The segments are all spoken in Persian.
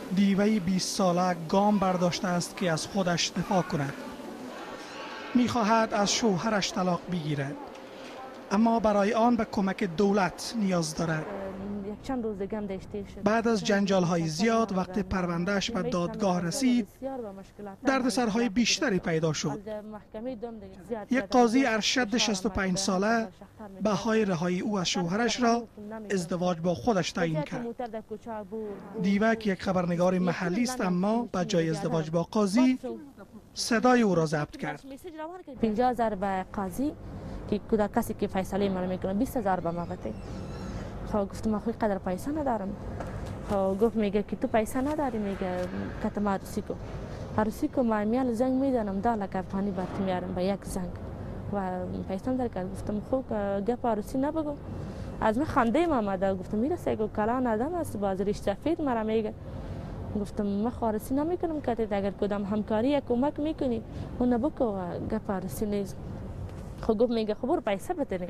دیوه 20 ساله گام برداشته است که از خودش دفاع کند. می‌خواهد از شوهرش طلاق بگیرد، اما برای آن به کمک دولت نیاز دارد. چند روز دیگه هم داشته شد. بعد از جنجال‌های زیاد وقتی پروندهش به دادگاه رسید، دردسرهای بیشتری پیدا شد. یک قاضی ارشد 65 ساله بهای رهایی او از شوهرش را ازدواج با خودش تعیین کرد. دیوک یک خبرنگار محلی است، اما به جای ازدواج با قاضی صدای او را ضبط کرد. 50,000 به قاضی که کسی که فیصله من میکنه، 20,000 به ما بده. خب گفتم من خود قدر پیسه ندارم. خب گفت میگه که تو پیسه نداری، میگه که ما عروسی کو ما میال زنگ میدانم 10 لک افغانی برات میارم به یک زنگ و پیسه در کرد. گفتم خب گپ عروسی نبگو. از من خنده آمده. گفتم میرسه گو کلان آدم است باز ریش سفید مرا میگه. گفتم من عروسی نمیکنم که اگر کدام همکاری یا کمک میکنی اون بکو گپ عروسی نیست. خب گفت میگه خب پیسه بده.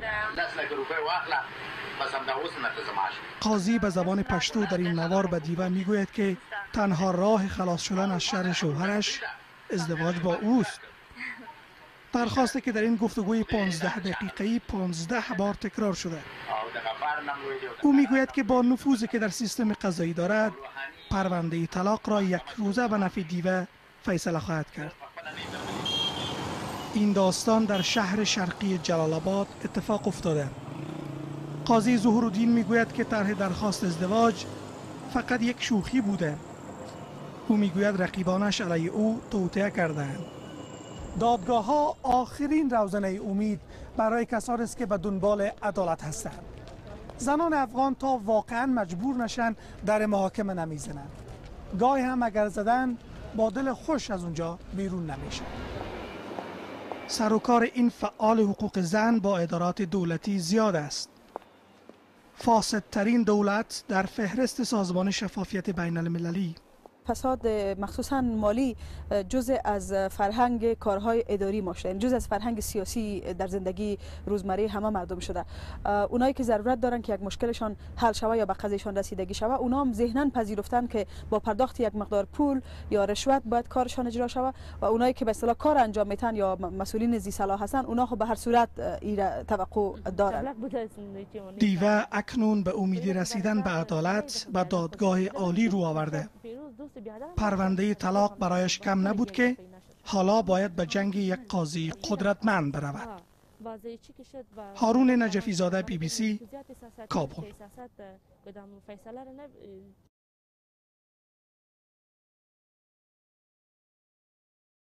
قاضی به زبان پشتو در این نوار به دیوه میگوید که تنها راه خلاص شدن از شر شوهرش ازدواج با اوست. درخواسته که در این گفتگوی 15 دقیقه‌ای 15 بار تکرار شده. او میگوید که با نفوذی که در سیستم قضایی دارد، پرونده طلاق را یک روزه به نفع دیوه فیصله خواهد کرد. این داستان در شهر شرقی جلال آباد اتفاق افتاده. قاضی ظهورالدین میگوید که طرح درخواست ازدواج فقط یک شوخی بوده. او میگوید رقیبانش علیه او توطئه کردند. دادگاه ها آخرین روزنه امید برای کسانی است که به دنبال عدالت هستند. زنان افغان تا واقعا مجبور نشن در محاکمه نمیزنند. گاهی هم اگر زدن با دل خوش از اونجا بیرون نمیشن. سر و کار این فعال حقوق زن با ادارات دولتی زیاد است. فاسدترین دولت در فهرست سازمان شفافیت بین المللی. فساد مخصوصا مالی جزء از فرهنگ کارهای اداری ما شده، جزء از فرهنگ سیاسی در زندگی روزمره همه مردم شده. اونایی که ضرورت دارن که یک مشکلشان حل شوه یا به قضیهشان رسیدگی شوه، اونا هم ذهناً پذیرفتن که با پرداخت یک مقدار پول یا رشوت باید کارشان اجرا شوه و اونایی که به اصطلاح کار انجام میتن یا مسئولین ذی صلاح هستن، اونا خب به هر صورت این توقع دارن. دیوه اکنون به امید رسیدن به عدالت به دادگاه عالی رو آورده. پرونده طلاق برایش کم نبود که حالا باید به جنگ یک قاضی قدرتمند برود. هارون نجفی زاده، BBC، کابل.